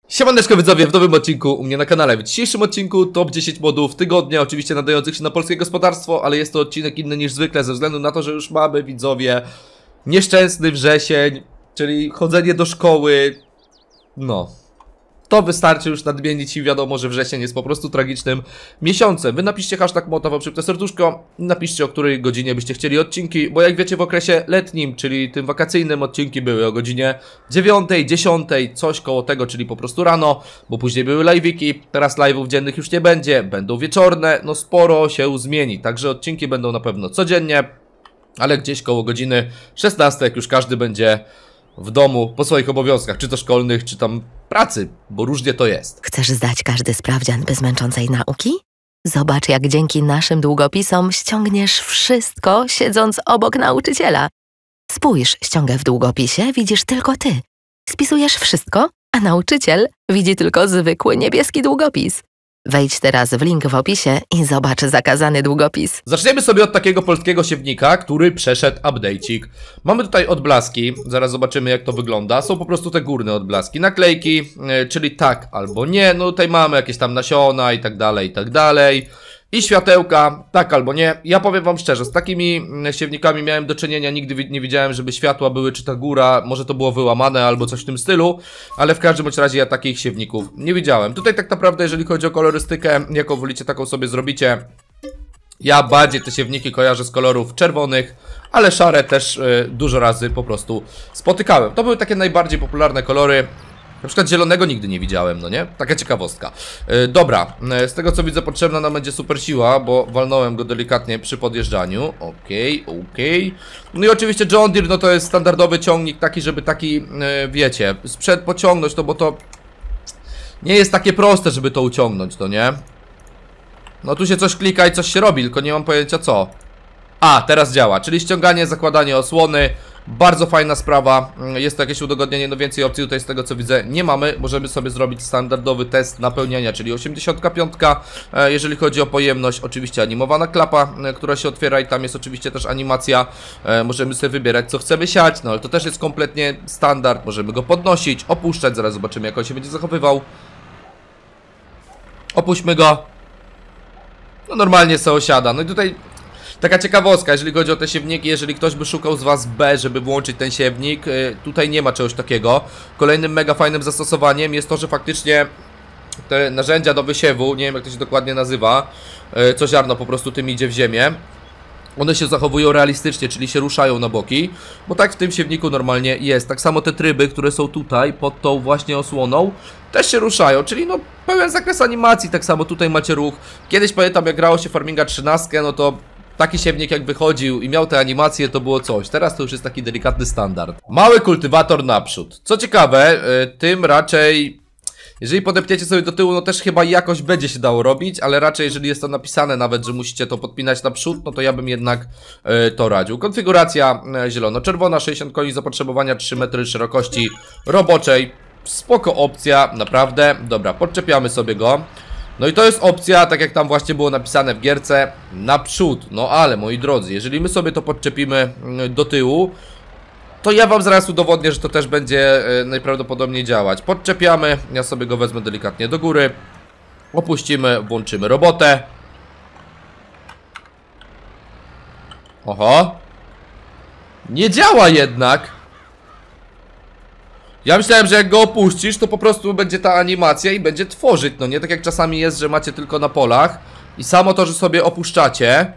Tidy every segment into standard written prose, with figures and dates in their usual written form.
Siemaneczko widzowie, w nowym odcinku u mnie na kanale. W dzisiejszym odcinku top 10 modów tygodnia, oczywiście nadających się na polskie gospodarstwo, ale jest to odcinek inny niż zwykle ze względu na to, że już mamy, widzowie, nieszczęsny wrzesień, czyli chodzenie do szkoły. No, to wystarczy już nadmienić i wiadomo, że wrzesień jest po prostu tragicznym miesiącem. Wy napiszcie hashtag motowo szybkie serduszko i napiszcie, o której godzinie byście chcieli odcinki, bo jak wiecie, w okresie letnim, czyli tym wakacyjnym, odcinki były o godzinie 9, 10, coś koło tego, czyli po prostu rano, bo później były live'iki, teraz live'ów dziennych już nie będzie, będą wieczorne, no sporo się zmieni, także odcinki będą na pewno codziennie, ale gdzieś koło godziny 16, jak już każdy będzie w domu, po swoich obowiązkach, czy to szkolnych, czy tam pracy, bo różnie to jest. Chcesz zdać każdy sprawdzian bez męczącej nauki? Zobacz, jak dzięki naszym długopisom ściągniesz wszystko, siedząc obok nauczyciela. Spójrz, ściągę w długopisie widzisz tylko ty. Spisujesz wszystko, a nauczyciel widzi tylko zwykły niebieski długopis. Wejdź teraz w link w opisie i zobacz zakazany długopis. Zaczniemy sobie od takiego polskiego siewnika, który przeszedł update'ik. Mamy tutaj odblaski, zaraz zobaczymy, jak to wygląda. Są po prostu te górne odblaski, naklejki, czyli tak albo nie. No tutaj mamy jakieś tam nasiona i tak dalej, i tak dalej. I światełka, tak albo nie. Ja powiem wam szczerze, z takimi siewnikami miałem do czynienia, nigdy nie widziałem, żeby światła były, czy ta góra, może to było wyłamane albo coś w tym stylu, ale w każdym razie ja takich siewników nie widziałem. Tutaj tak naprawdę, jeżeli chodzi o kolorystykę, jaką wolicie, taką sobie zrobicie. Ja bardziej te siewniki kojarzę z kolorów czerwonych, ale szare też dużo razy po prostu spotykałem. To były takie najbardziej popularne kolory. Na przykład zielonego nigdy nie widziałem, no nie? Taka ciekawostka. Dobra, z tego co widzę potrzebna nam będzie super siła, bo walnąłem go delikatnie przy podjeżdżaniu. Okej. No i oczywiście John Deere, no to jest standardowy ciągnik taki, żeby taki, wiecie, sprzęt pociągnąć, no bo to nie jest takie proste, żeby to uciągnąć, no nie? No tu się coś klika i coś się robi, tylko nie mam pojęcia co. A, teraz działa, czyli ściąganie, zakładanie osłony. Bardzo fajna sprawa, jest to jakieś udogodnienie, no więcej opcji tutaj z tego co widzę nie mamy. Możemy sobie zrobić standardowy test napełniania, czyli 85. Jeżeli chodzi o pojemność, oczywiście animowana klapa, która się otwiera i tam jest oczywiście też animacja. Możemy sobie wybierać co chcemy siać, no ale to też jest kompletnie standard. Możemy go podnosić, opuszczać, zaraz zobaczymy jak on się będzie zachowywał. Opuśćmy go. No normalnie se osiada, no i tutaj taka ciekawostka, jeżeli chodzi o te siewniki, jeżeli ktoś by szukał z was B, żeby włączyć ten siewnik, tutaj nie ma czegoś takiego. Kolejnym mega fajnym zastosowaniem jest to, że faktycznie te narzędzia do wysiewu, nie wiem jak to się dokładnie nazywa, co ziarno po prostu tym idzie w ziemię, one się zachowują realistycznie, czyli się ruszają na boki, bo tak w tym siewniku normalnie jest. Tak samo te tryby, które są tutaj pod tą właśnie osłoną, też się ruszają, czyli no pełen zakres animacji. Tak samo tutaj macie ruch. Kiedyś pamiętam jak grało się Farminga 13, no to taki siewnik jak wychodził i miał te animacje, to było coś. Teraz to już jest taki delikatny standard. Mały kultywator naprzód. Co ciekawe, tym raczej, jeżeli podepniecie sobie do tyłu, no też chyba jakoś będzie się dało robić, ale raczej jeżeli jest to napisane nawet, że musicie to podpinać naprzód, no to ja bym jednak to radził. Konfiguracja zielono-czerwona, 60 koni zapotrzebowania, 3 metry szerokości roboczej. Spoko opcja, naprawdę. Dobra, podczepiamy sobie go. No i to jest opcja, tak jak tam właśnie było napisane w gierce, naprzód. No ale moi drodzy, jeżeli my sobie to podczepimy do tyłu, to ja wam zaraz udowodnię, że to też będzie najprawdopodobniej działać. Podczepiamy, ja sobie go wezmę delikatnie do góry. Opuścimy, włączymy robotę. Oho. Nie działa jednak. Ja myślałem, że jak go opuścisz, to po prostu będzie ta animacja i będzie tworzyć, no nie? Tak jak czasami jest, że macie tylko na polach i samo to, że sobie opuszczacie,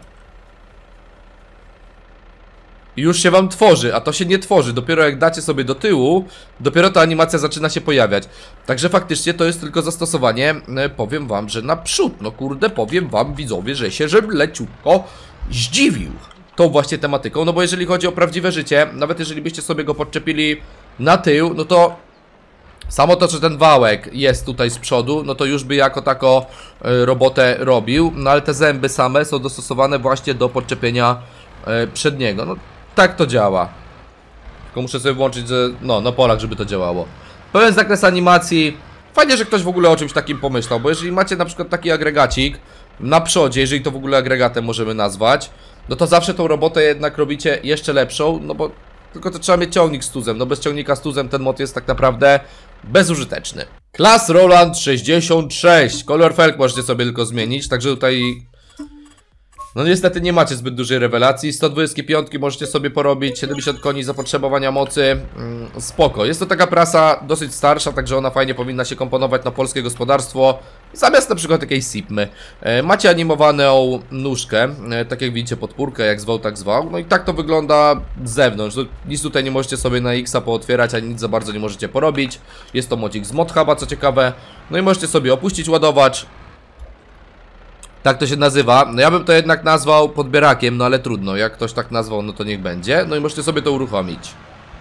już się wam tworzy, a to się nie tworzy. Dopiero jak dacie sobie do tyłu, dopiero ta animacja zaczyna się pojawiać. Także faktycznie to jest tylko zastosowanie, powiem wam, że naprzód. No kurde, powiem wam widzowie, że się leciutko zdziwił tą właśnie tematyką. No bo jeżeli chodzi o prawdziwe życie, nawet jeżeli byście sobie go podczepili na tył, no to samo to, że ten wałek jest tutaj z przodu, no to już by jako tako robotę robił. No ale te zęby same są dostosowane właśnie do podczepienia przedniego. No tak to działa. Tylko muszę sobie włączyć, że no na polach, żeby to działało. Pełen zakres animacji. Fajnie, że ktoś w ogóle o czymś takim pomyślał, bo jeżeli macie na przykład taki agregacik na przodzie, jeżeli to w ogóle agregatem możemy nazwać, no to zawsze tą robotę jednak robicie jeszcze lepszą, no bo tylko to trzeba mieć ciągnik z tuzem. No bez ciągnika z tuzem ten mod jest tak naprawdę bezużyteczny. Klas Roland 66. Kolor felg możecie sobie tylko zmienić, także tutaj... No niestety nie macie zbyt dużej rewelacji. 125 możecie sobie porobić, 70 koni zapotrzebowania mocy. Spoko. Jest to taka prasa dosyć starsza, także ona fajnie powinna się komponować na polskie gospodarstwo. Zamiast na przykład jakiejś Sipmy. Macie animowaną nóżkę, tak jak widzicie, podpórkę, jak zwał, tak zwał. No i tak to wygląda z zewnątrz. Nic tutaj nie możecie sobie na X-a pootwierać, ani nic za bardzo nie możecie porobić. Jest to modzik z ModHuba, co ciekawe. No i możecie sobie opuścić ładowacz. Tak to się nazywa. No ja bym to jednak nazwał podbierakiem, no ale trudno. Jak ktoś tak nazwał, no to niech będzie. No i możecie sobie to uruchomić.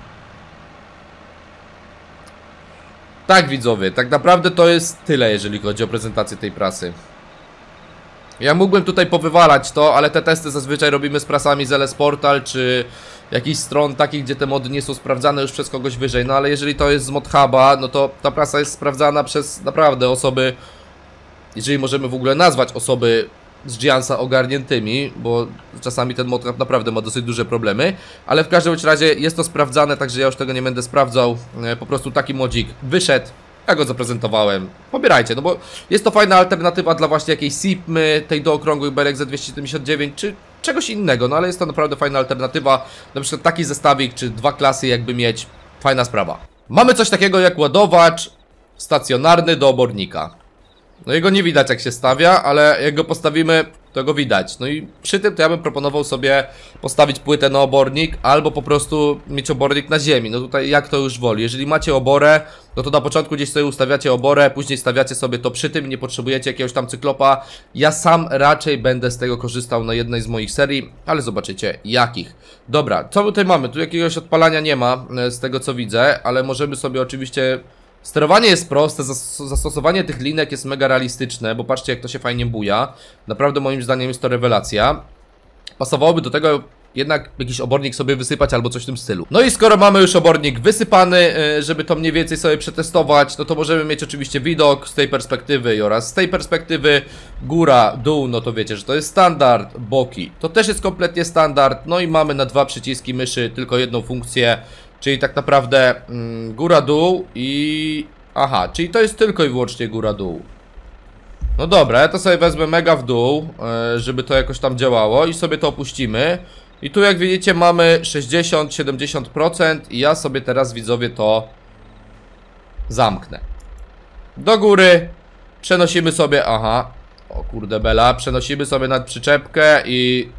Tak, widzowie, tak naprawdę to jest tyle, jeżeli chodzi o prezentację tej prasy. Ja mógłbym tutaj powywalać to, ale te testy zazwyczaj robimy z prasami z LS Portal, czy jakichś stron takich, gdzie te mody nie są sprawdzane już przez kogoś wyżej. No ale jeżeli to jest z ModHuba, no to ta prasa jest sprawdzana przez naprawdę osoby... Jeżeli możemy w ogóle nazwać osoby z Giansa ogarniętymi, bo czasami ten modhub naprawdę ma dosyć duże problemy, ale w każdym razie jest to sprawdzane, także ja już tego nie będę sprawdzał. Po prostu taki modzik wyszedł, ja go zaprezentowałem. Pobierajcie, no bo jest to fajna alternatywa dla właśnie jakiejś Sipmy, tej do okrągłych belek za 279 czy czegoś innego, no ale jest to naprawdę fajna alternatywa. Na przykład taki zestawik, czy dwa klasy jakby mieć, fajna sprawa. Mamy coś takiego jak ładowacz stacjonarny do obornika. No jego nie widać jak się stawia, ale jak go postawimy, to go widać. No i przy tym to ja bym proponował sobie postawić płytę na obornik, albo po prostu mieć obornik na ziemi. No tutaj jak to już woli. Jeżeli macie oborę, no to na początku gdzieś sobie ustawiacie oborę, później stawiacie sobie to przy tym, nie potrzebujecie jakiegoś tam cyklopa. Ja sam raczej będę z tego korzystał na jednej z moich serii, ale zobaczycie jakich. Dobra, co tutaj mamy? Tu jakiegoś odpalania nie ma, z tego co widzę, ale możemy sobie oczywiście... Sterowanie jest proste, zastosowanie tych linek jest mega realistyczne, bo patrzcie jak to się fajnie buja. Naprawdę moim zdaniem jest to rewelacja. Pasowałoby do tego jednak jakiś obornik sobie wysypać albo coś w tym stylu. No i skoro mamy już obornik wysypany, żeby to mniej więcej sobie przetestować, no to możemy mieć oczywiście widok z tej perspektywy oraz z tej perspektywy. Góra, dół, no to wiecie, że to jest standard. Boki, to też jest kompletnie standard. No i mamy na dwa przyciski myszy tylko jedną funkcję. Czyli tak naprawdę góra, dół i... Aha, czyli to jest tylko i wyłącznie góra, dół. No dobra, ja to sobie wezmę mega w dół, żeby to jakoś tam działało i sobie to opuścimy. I tu jak widzicie mamy 60-70% i ja sobie teraz, widzowie, to zamknę. Do góry przenosimy sobie, aha, o kurde bela, przenosimy sobie nad przyczepkę i...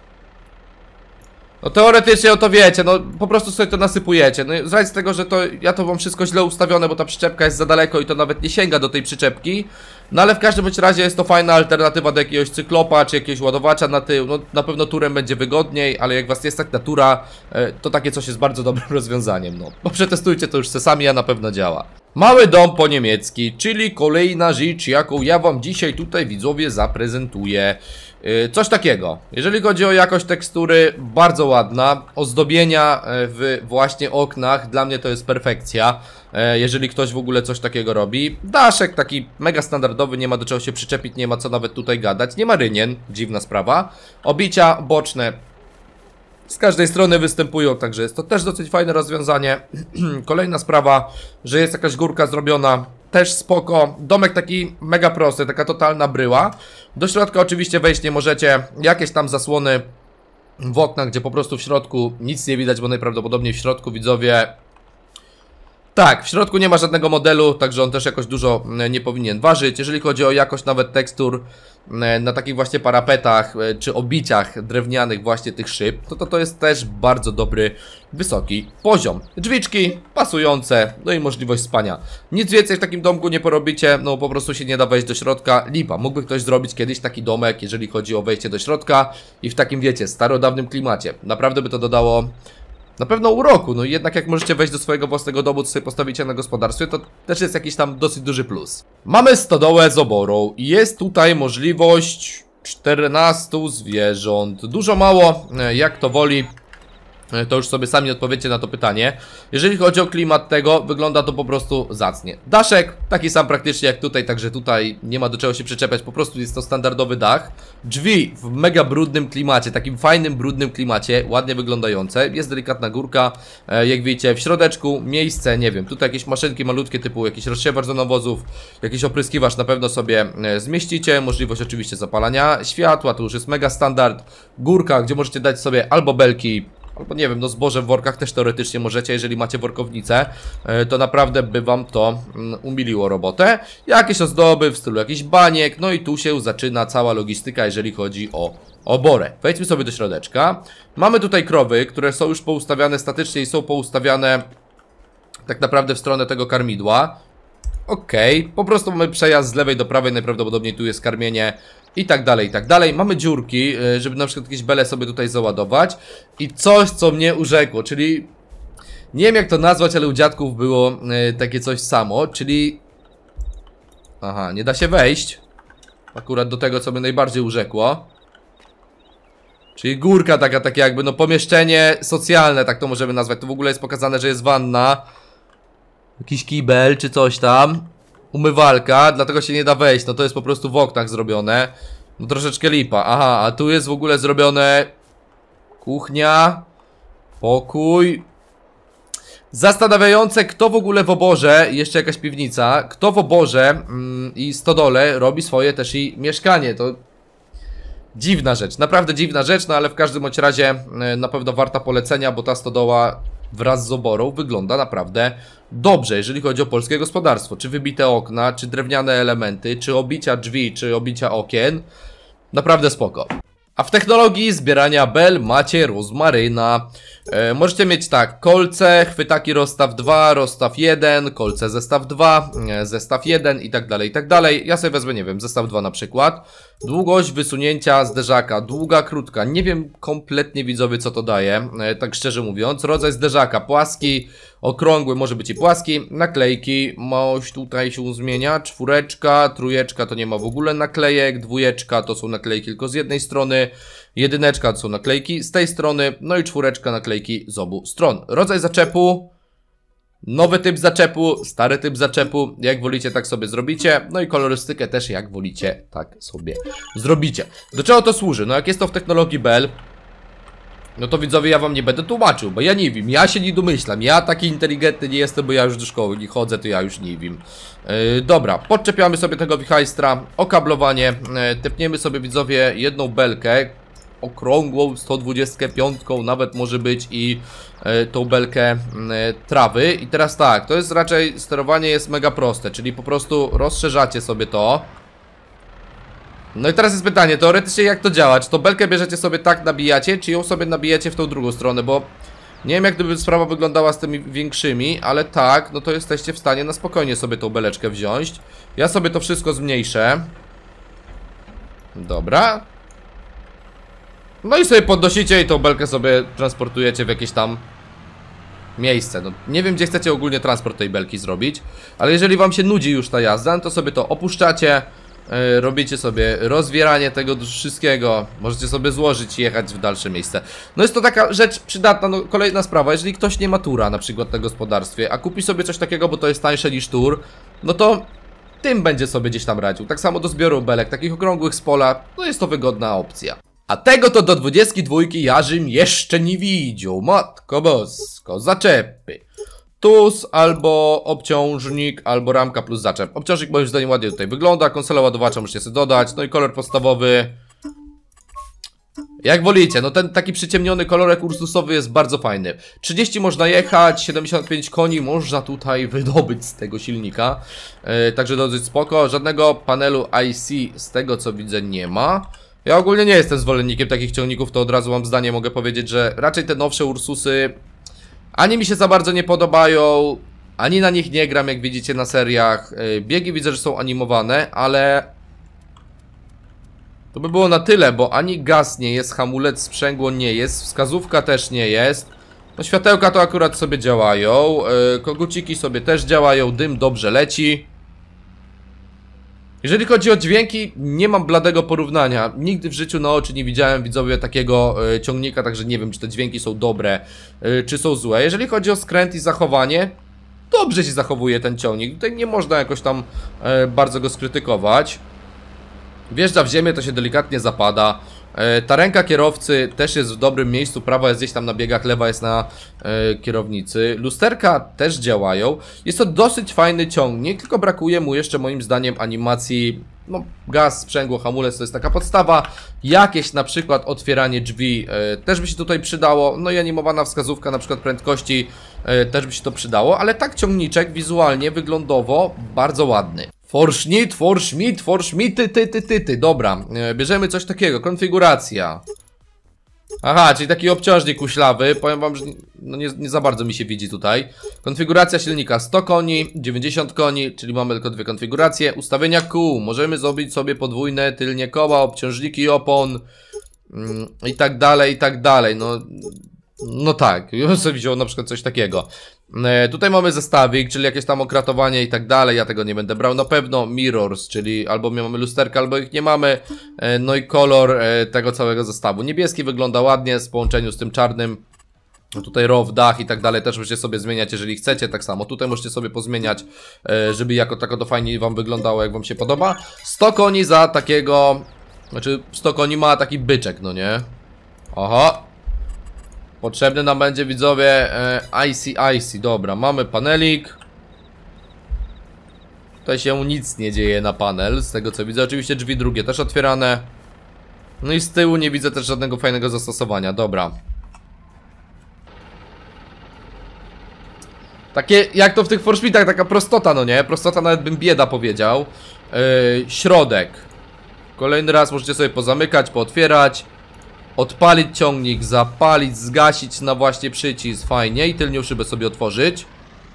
No teoretycznie o to wiecie, no po prostu sobie to nasypujecie. No z racji tego, że to ja to mam wszystko źle ustawione, bo ta przyczepka jest za daleko i to nawet nie sięga do tej przyczepki. No ale w każdym razie jest to fajna alternatywa do jakiegoś cyklopa czy jakiegoś ładowacza na tył. No na pewno turem będzie wygodniej, ale jak was jest tak na tura, to takie coś jest bardzo dobrym rozwiązaniem. No bo przetestujcie to już sami, a na pewno działa. Mały dom po niemiecki, czyli kolejna rzecz, jaką ja wam dzisiaj tutaj, widzowie, zaprezentuję. Coś takiego. Jeżeli chodzi o jakość tekstury, bardzo ładna. Ozdobienia w właśnie oknach, dla mnie to jest perfekcja. Jeżeli ktoś w ogóle coś takiego robi. Daszek taki mega standardowy, nie ma do czego się przyczepić, nie ma co nawet tutaj gadać. Nie ma rynien, dziwna sprawa. Obicia boczne z każdej strony występują, także jest to też dosyć fajne rozwiązanie. Kolejna sprawa, że jest jakaś górka zrobiona, też spoko. Domek taki mega prosty, taka totalna bryła. Do środka oczywiście wejść nie możecie. Jakieś tam zasłony w oknach, gdzie po prostu w środku nic nie widać, bo najprawdopodobniej w środku, widzowie... Tak, w środku nie ma żadnego modelu, także on też jakoś dużo nie powinien ważyć. Jeżeli chodzi o jakość nawet tekstur na takich właśnie parapetach czy obiciach drewnianych właśnie tych szyb, to jest też bardzo dobry, wysoki poziom. Drzwiczki pasujące, no i możliwość spania. Nic więcej w takim domku nie porobicie, no po prostu się nie da wejść do środka. Lipa, mógłby ktoś zrobić kiedyś taki domek, jeżeli chodzi o wejście do środka i w takim, wiecie, starodawnym klimacie. Naprawdę by to dodało... Na pewno uroku, no i jednak jak możecie wejść do swojego własnego domu, co sobie postawicie na gospodarstwie, to też jest jakiś tam dosyć duży plus. Mamy stodołę z oborą i jest tutaj możliwość 14 zwierząt. Dużo mało, jak to woli. To już sobie sami odpowiecie na to pytanie. Jeżeli chodzi o klimat tego, wygląda to po prostu zacnie. Daszek taki sam praktycznie jak tutaj, także tutaj nie ma do czego się przyczepiać, po prostu jest to standardowy dach. Drzwi w mega brudnym klimacie, takim fajnym brudnym klimacie, ładnie wyglądające. Jest delikatna górka, jak widzicie w środeczku miejsce, nie wiem, tutaj jakieś maszynki malutkie typu jakiś rozsiewacz do nawozów, jakiś opryskiwacz na pewno sobie zmieścicie. Możliwość oczywiście zapalania światła, to już jest mega standard. Górka, gdzie możecie dać sobie albo belki, albo nie wiem, no zboże w workach też teoretycznie możecie, jeżeli macie workownicę, to naprawdę by wam to umiliło robotę. Jakieś ozdoby w stylu jakichś baniek, no i tu się zaczyna cała logistyka, jeżeli chodzi o oborę. Wejdźmy sobie do środeczka. Mamy tutaj krowy, które są już poustawiane statycznie i są poustawiane tak naprawdę w stronę tego karmidła. Okej, po prostu mamy przejazd z lewej do prawej, najprawdopodobniej tu jest karmienie i tak dalej, i tak dalej. Mamy dziurki, żeby na przykład jakieś bele sobie tutaj załadować. I coś, co mnie urzekło, czyli nie wiem jak to nazwać, ale u dziadków było takie coś samo, czyli... Aha, nie da się wejść. Akurat do tego, co mnie najbardziej urzekło. Czyli górka taka jakby, no pomieszczenie socjalne, tak to możemy nazwać. Tu w ogóle jest pokazane, że jest wanna. Jakiś kibel czy coś tam. Umywalka, dlatego się nie da wejść. No to jest po prostu w oknach zrobione. No troszeczkę lipa. Aha, a tu jest w ogóle zrobione kuchnia, pokój. Zastanawiające, kto w ogóle w oborze, jeszcze jakaś piwnica, kto w oborze i stodole robi swoje też i mieszkanie. To dziwna rzecz, naprawdę dziwna rzecz, no ale w każdym bądź razie na pewno warta polecenia, bo ta stodoła wraz z oborą wygląda naprawdę dobrze, jeżeli chodzi o polskie gospodarstwo. Czy wybite okna, czy drewniane elementy, czy obicia drzwi, czy obicia okien. Naprawdę spoko. A w technologii zbierania bel macie rozmaryna. Możecie mieć tak, kolce, chwytaki rozstaw 2, rozstaw 1, kolce zestaw 2, zestaw 1 i tak dalej, i tak dalej. Ja sobie wezmę, nie wiem, zestaw 2 na przykład. Długość wysunięcia zderzaka, długa, krótka. Nie wiem kompletnie, widzowie, co to daje, tak szczerze mówiąc. Rodzaj zderzaka, płaski, okrągły, może być i płaski. Naklejki, mość tutaj się zmienia. Czwóreczka, trójeczka to nie ma w ogóle naklejek. Dwójeczka to są naklejki tylko z jednej strony. Jedyneczka to są naklejki z tej strony. No i czwóreczka naklejki z obu stron. Rodzaj zaczepu, nowy typ zaczepu, stary typ zaczepu. Jak wolicie, tak sobie zrobicie. No i kolorystykę też jak wolicie, tak sobie zrobicie. Do czego to służy? No jak jest to w technologii Bell, no to widzowie, ja wam nie będę tłumaczył, bo ja nie wiem, ja się nie domyślam. Ja taki inteligentny nie jestem, bo ja już do szkoły nie chodzę, to ja już nie wiem. Dobra, podczepiamy sobie tego wichajstra, okablowanie, tepniemy sobie, widzowie, jedną belkę okrągłą, 125, nawet może być i tą belkę trawy. I teraz tak, to jest raczej, sterowanie jest mega proste, czyli po prostu rozszerzacie sobie to. No i teraz jest pytanie, teoretycznie jak to działa? Czy to belkę bierzecie sobie tak, nabijacie, czy ją sobie nabijacie w tą drugą stronę? Bo nie wiem jak gdyby sprawa wyglądała z tymi większymi, ale tak, no to jesteście w stanie na spokojnie sobie tą beleczkę wziąć. Ja sobie to wszystko zmniejszę. Dobra. No i sobie podnosicie i tą belkę sobie transportujecie w jakieś tam miejsce. No, nie wiem gdzie chcecie ogólnie transport tej belki zrobić, ale jeżeli wam się nudzi już ta jazda, to sobie to opuszczacie. Robicie sobie rozwieranie tego wszystkiego. Możecie sobie złożyć i jechać w dalsze miejsce. No jest to taka rzecz przydatna. No kolejna sprawa, jeżeli ktoś nie ma tura na przykład na gospodarstwie, a kupi sobie coś takiego, bo to jest tańsze niż tur, no to tym będzie sobie gdzieś tam radził. Tak samo do zbioru belek, takich okrągłych z pola. No jest to wygodna opcja. A tego to do 22 Jarzym jeszcze nie widział. Matko bosko, zaczepy. TUS albo obciążnik, albo ramka plus zaczep. Obciążnik moim zdaniem ładnie tutaj wygląda. Konsola ładowacza możecie sobie dodać. No i kolor podstawowy, jak wolicie, no ten taki przyciemniony kolorek ursusowy jest bardzo fajny. 30 można jechać, 75 koni można tutaj wydobyć z tego silnika. Także dosyć spoko. Żadnego panelu IC z tego co widzę nie ma. Ja ogólnie nie jestem zwolennikiem takich ciągników, to od razu mam zdanie, mogę powiedzieć, że raczej te nowsze Ursusy ani mi się za bardzo nie podobają, ani na nich nie gram, jak widzicie na seriach. Biegi widzę, że są animowane, ale to by było na tyle, bo ani gaz nie jest, hamulec, sprzęgło nie jest, wskazówka też nie jest. No światełka to akurat sobie działają, koguciki sobie też działają, dym dobrze leci. Jeżeli chodzi o dźwięki, nie mam bladego porównania. Nigdy w życiu na oczy nie widziałem, widzowie, takiego ciągnika, także nie wiem, czy te dźwięki są dobre, czy są złe. Jeżeli chodzi o skręt i zachowanie, dobrze się zachowuje ten ciągnik. Tutaj nie można jakoś tam bardzo go skrytykować. Wjeżdża w ziemię, to się delikatnie zapada. Ta ręka kierowcy też jest w dobrym miejscu, prawa jest gdzieś tam na biegach, lewa jest na kierownicy. Lusterka też działają. Jest to dosyć fajny ciągnik, tylko brakuje mu jeszcze moim zdaniem animacji. No, gaz, sprzęgło, hamulec to jest taka podstawa. Jakieś na przykład otwieranie drzwi też by się tutaj przydało. No i animowana wskazówka na przykład prędkości też by się to przydało. Ale tak ciągniczek wizualnie, wyglądowo bardzo ładny. Ty. Dobra, bierzemy coś takiego, konfiguracja. Aha, czyli taki obciążnik uślawy. Powiem wam, że no nie za bardzo mi się widzi tutaj. Konfiguracja silnika 100 koni, 90 koni, czyli mamy tylko dwie konfiguracje. Ustawienia kół, możemy zrobić sobie podwójne tylnie koła, obciążniki opon i tak dalej, no tak, ja bym sobie wziął na przykład coś takiego. Tutaj mamy zestawik, czyli jakieś tam okratowanie i tak dalej. Ja tego nie będę brał na pewno. Mirrors, czyli albo mamy lusterka, albo ich nie mamy. No i kolor tego całego zestawu. Niebieski wygląda ładnie w połączeniu z tym czarnym. Tutaj row, dach i tak dalej też możecie sobie zmieniać, jeżeli chcecie. Tak samo tutaj możecie sobie pozmieniać, żeby jako tako to fajnie wam wyglądało, jak wam się podoba. 100 koni za takiego... Znaczy 100 koni ma taki byczek, no nie? Oho. Potrzebny nam będzie, widzowie, IC. Dobra, mamy panelik. Tutaj się nic nie dzieje na panel, z tego co widzę. Oczywiście drzwi drugie też otwierane. No i z tyłu nie widzę też żadnego fajnego zastosowania. Dobra. Takie, jak to w tych forszpitach, taka prostota, no nie? Prostota nawet bym bieda powiedział. Środek. Kolejny raz możecie sobie pozamykać, pootwierać. Odpalić ciągnik, zapalić, zgasić na właśnie przycisk, fajnie. I tylnią szybę sobie otworzyć.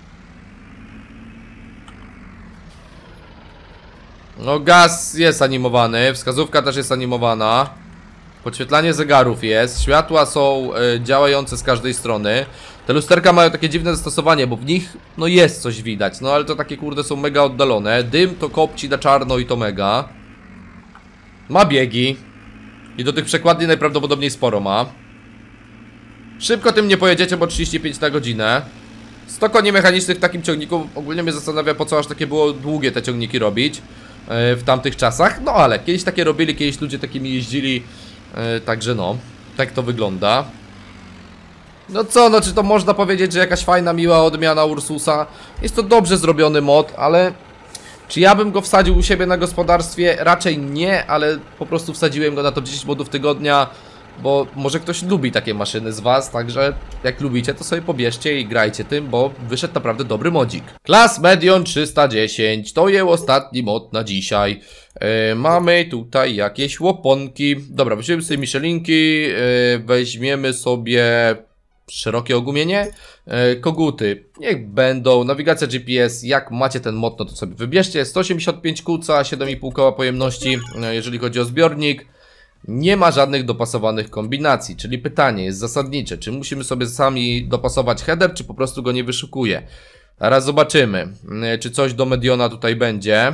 No gaz jest animowany, wskazówka też jest animowana. Podświetlanie zegarów jest, światła są działające z każdej strony. Te lusterka mają takie dziwne zastosowanie, bo w nich no jest coś widać. No ale to takie kurde są mega oddalone. Dym to kopci na czarno i to mega. Ma biegi. I do tych przekładni najprawdopodobniej sporo ma. Szybko tym nie pojedziecie, bo 35 na godzinę. 100 koni mechanicznych w takim ciągniku. Ogólnie mnie zastanawia, po co aż takie było długie te ciągniki robić w tamtych czasach. No ale kiedyś takie robili, kiedyś ludzie takimi jeździli. Także no, tak to wygląda. No co, no czy to można powiedzieć, że jakaś fajna, miła odmiana Ursusa? Jest to dobrze zrobiony mod, ale... Czy ja bym go wsadził u siebie na gospodarstwie? Raczej nie, ale po prostu wsadziłem go na top 10 modów tygodnia, bo może ktoś lubi takie maszyny z was, także jak lubicie, to sobie pobierzcie i grajcie tym, bo wyszedł naprawdę dobry modzik. Class Medion 310, to jest ostatni mod na dzisiaj. Mamy tutaj jakieś łoponki. Dobra, weźmiemy sobie Michelinki, weźmiemy sobie... szerokie ogumienie, koguty, niech będą, nawigacja GPS, jak macie ten mod, no to sobie wybierzcie, 185 kuca, 7,5 koła pojemności, jeżeli chodzi o zbiornik, nie ma żadnych dopasowanych kombinacji, czyli pytanie jest zasadnicze, czy musimy sobie sami dopasować header, czy po prostu go nie wyszukuje. Teraz zobaczymy, czy coś do Mediona tutaj będzie.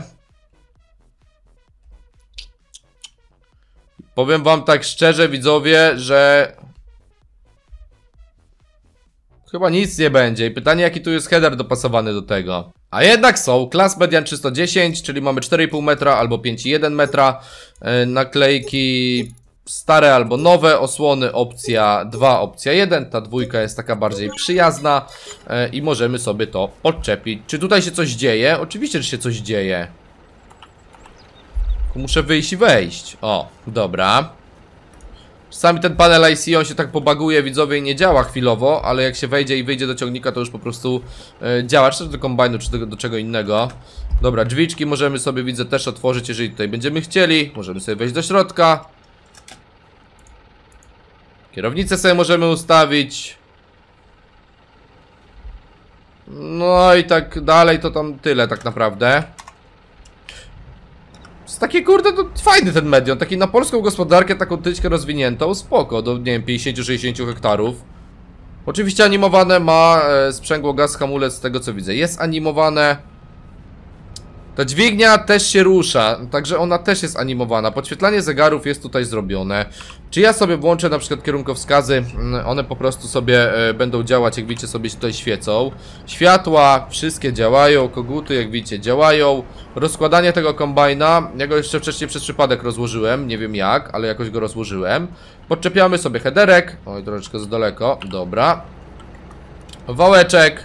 Powiem wam tak szczerze, widzowie, że... chyba nic nie będzie i pytanie, jaki tu jest header dopasowany do tego. A jednak są, Class Median 310, czyli mamy 4,5 metra albo 5,1 metra. Naklejki stare albo nowe, osłony opcja 2, opcja 1. Ta dwójka jest taka bardziej przyjazna i możemy sobie to podczepić. Czy tutaj się coś dzieje? Oczywiście, że się coś dzieje. Muszę wyjść i wejść. O, dobra. Czasami ten panel IC, on się tak pobaguje, widzowie, i nie działa chwilowo, ale jak się wejdzie i wyjdzie do ciągnika, to już po prostu działa, czy do kombajnu, czy do czego innego. Dobra, drzwiczki możemy sobie, widzę, też otworzyć, jeżeli tutaj będziemy chcieli. Możemy sobie wejść do środka. Kierownicę sobie możemy ustawić. No i tak dalej, to tam tyle tak naprawdę. Jest takie kurde, to fajny ten Medion, taki na polską gospodarkę, taką tyczkę rozwiniętą, spoko, do nie wiem, 50-60 hektarów. Oczywiście animowane ma sprzęgło, gaz, hamulec, z tego co widzę jest animowane. Ta dźwignia też się rusza, także ona też jest animowana. Podświetlanie zegarów jest tutaj zrobione. Czy ja sobie włączę na przykład kierunkowskazy, one po prostu sobie będą działać, jak widzicie, sobie się tutaj świecą. Światła wszystkie działają, koguty jak widzicie działają. Rozkładanie tego kombajna, ja go jeszcze wcześniej przez przypadek rozłożyłem, nie wiem jak, ale jakoś go rozłożyłem. Podczepiamy sobie headerek, oj troszeczkę za daleko, dobra. Wałeczek.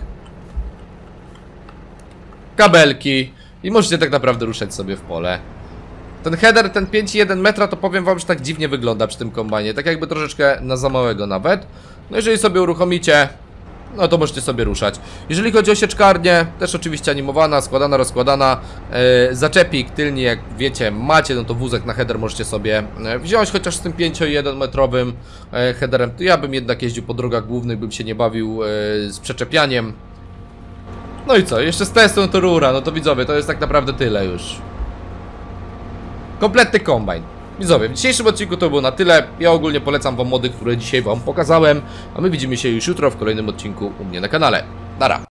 Kabelki. I możecie tak naprawdę ruszać sobie w pole. Ten header, ten 5,1 metra, to powiem wam, że tak dziwnie wygląda przy tym kombajnie. Tak jakby troszeczkę na za małego nawet. No jeżeli sobie uruchomicie, no to możecie sobie ruszać. Jeżeli chodzi o sieczkarnię, też oczywiście animowana, składana, rozkładana. Zaczepik tylnie, jak wiecie, macie, no to wózek na header możecie sobie wziąć, chociaż z tym 5,1 metrowym headerem, to ja bym jednak jeździł po drogach głównych, bym się nie bawił z przeczepianiem. No i co, jeszcze z testem to rura, no to widzowie, to jest tak naprawdę tyle już. Kompletny kombajn. Widzowie, w dzisiejszym odcinku to było na tyle. Ja ogólnie polecam wam mody, które dzisiaj wam pokazałem. A my widzimy się już jutro w kolejnym odcinku u mnie na kanale. Nara!